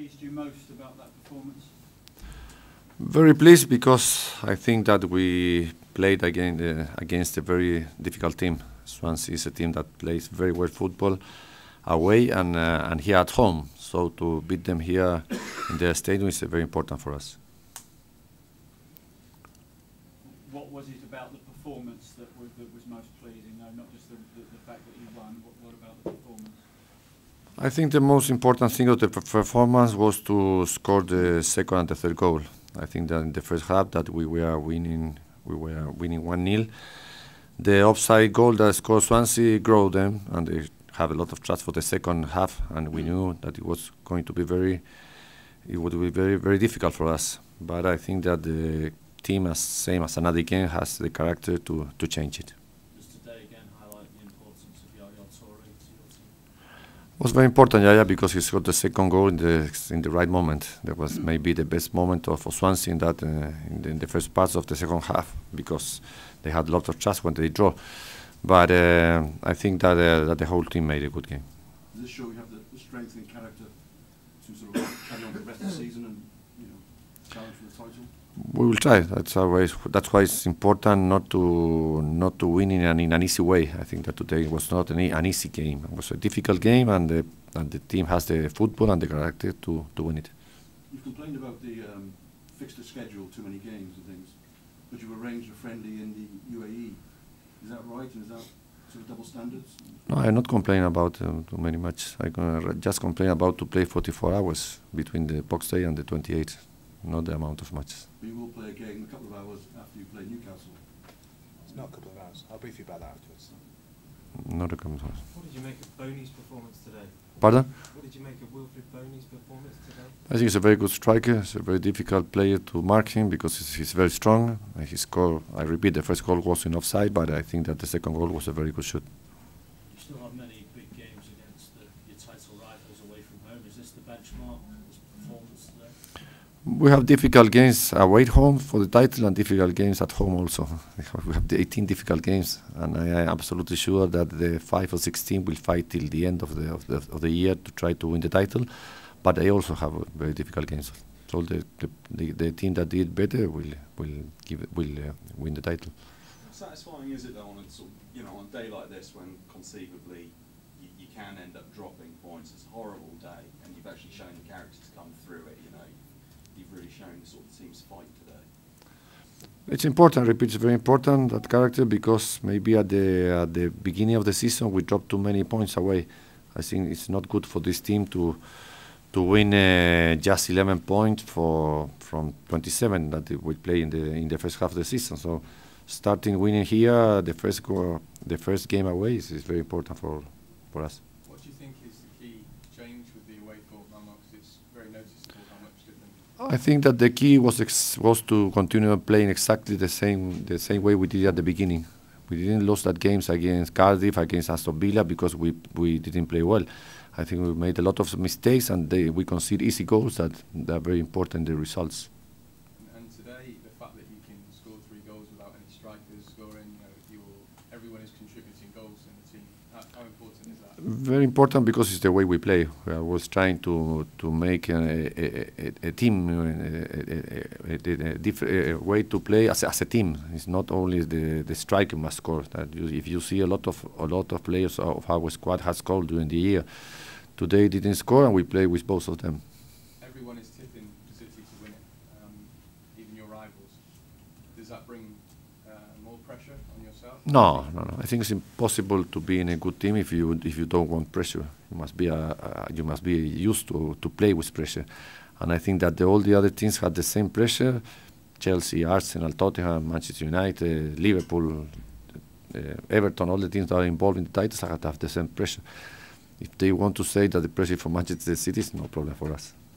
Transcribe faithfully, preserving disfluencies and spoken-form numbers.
pleased you most about that performance? Very pleased because I think that we played again uh, against a very difficult team. Swansea is a team that plays very well football away and uh, and here at home. So to beat them here in their stadium is uh, very important for us. What was it about the performance that was, that was most pleasing? No, not just the, the, the fact that you won. What, what about the performance? I think the most important thing of the performance was to score the second and the third goal. I think that in the first half that we were winning, we were winning one nil. The offside goal that scored Swansea grew them, and they have a lot of trust for the second half. And we knew that it was going to be very, it would be very, very difficult for us. But I think that the team, as same as another game, has the character to to change it. Just today again highlight the importance of Yaya Toure to your team. It was very important, Yaya, because he scored the second goal in the in the right moment. That was maybe the best moment of Swansea in that uh, in, the, in the first parts of the second half, because they had a lot of trust when they draw. But uh, I think that uh, that the whole team made a good game. Does this show we have the, the strength and character to sort of carry on for the rest of the season and, you know, challenge for the title? We will try. That's always. That's why it's important not to not to win in an in an easy way. I think that today was not an, e an easy game. It was a difficult game, and the and the team has the football and the character to to win it. You've complained about the um, fixture schedule, too many games and things, but you've arranged a friendly in the U A E. Is that right? And is that sort of double standards? No, I'm not complaining about um, too many matches. I can just complain about to play forty-four hours between the box day and the twenty-eight. Not the amount of matches. But you will play a game a couple of hours after you play Newcastle. It's not a couple of hours. I'll brief you about that afterwards. Not a couple of hours. What did you make of Boney's performance today? Pardon? What did you make of Wilfried Boney's performance today? I think he's a very good striker. It's a very difficult player to mark him because he's, he's very strong. Uh, he scored, I repeat, the first goal was in offside, but I think that the second goal was a very good shot. You still have many big games against the, your title rivals away from home. Is this the benchmark, this performance today? We have difficult games away at home for the title and difficult games at home also. We have the eighteen difficult games, and I am absolutely sure that the five or sixteen will fight till the end of the, of the of the year to try to win the title. But they also have very difficult games. So the the, the, the team that did better will will give it, will uh, win the title. How satisfying is it though on a sort of, you know, on a day like this when conceivably you, you can end up dropping points? It's a horrible day, and you've actually shown the character to come through it. You know, you've really shown the sort of team's fight today. It's important. I repeat, it's very important, that character, because maybe at the at the beginning of the season we dropped too many points away. I think it's not good for this team to to win uh, just eleven points for from twenty-seven that we play in the in the first half of the season. So starting winning here, the first go, the first game away is, is very important for for us. What do you think is the key change with the away format? Because it's very noticeable how much different. I think that the key was ex was to continue playing exactly the same the same way we did at the beginning. We didn't lose that games against Cardiff, against Aston Villa, because we we didn't play well. I think we made a lot of mistakes, and they, we concede easy goals that, that are very important, the results. And, and today, the fact that you can score three goals without any strikers scoring, you know, you're, everyone is contributing goals in the team. How, how important is that? Very important, because it's the way we play. I was trying to to make a, a, a, a team, a, a, a, a, different a way to play as, as a team. It's not only the the striker must score. That you, if you see a lot of a lot of players of our squad has scored during the year. Today didn't score, and we play with both of them. Everyone is tipping City to win it, um, even your rivals. Does that bring uh, more pressure on yourself? No, no, no. I think it's impossible to be in a good team if you if you don't want pressure. You must be a, a you must be used to to play with pressure, and I think that the, all the other teams had the same pressure. Chelsea, Arsenal, Tottenham, Manchester United, Liverpool, uh, Everton, all the teams that are involved in the titles have to have the same pressure. If they want to say that the pressure from Manchester City is no problem for us.